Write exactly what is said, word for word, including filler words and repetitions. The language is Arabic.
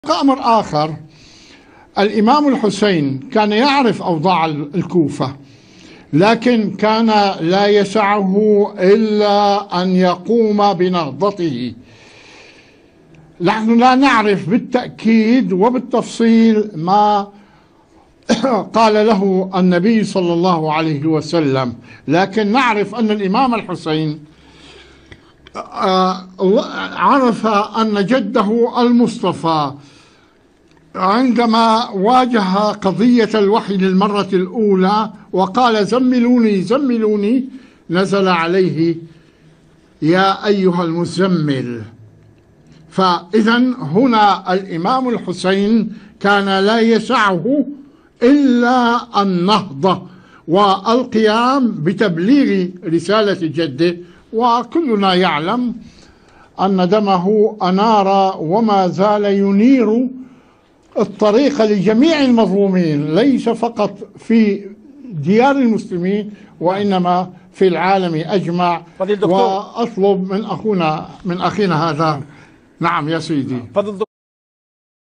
أمر آخر، الإمام الحسين كان يعرف أوضاع الكوفة، لكن كان لا يسعه إلا أن يقوم بنهضته. نحن لا نعرف بالتأكيد وبالتفصيل ما قال له النبي صلى الله عليه وسلم، لكن نعرف أن الإمام الحسين عرف أن جده المصطفى عندما واجه قضية الوحي للمرة الأولى وقال زملوني زملوني، نزل عليه يا أيها المزمل. فإذا هنا الإمام الحسين كان لا يسعه إلا النهضة والقيام بتبليغ رسالة جده، وكلنا يعلم أن دمه أنار وما زال ينير الطريق لجميع المظلومين، ليس فقط في ديار المسلمين وإنما في العالم أجمع. وأطلب من أخونا من أخينا هذا. نعم يا سيدي.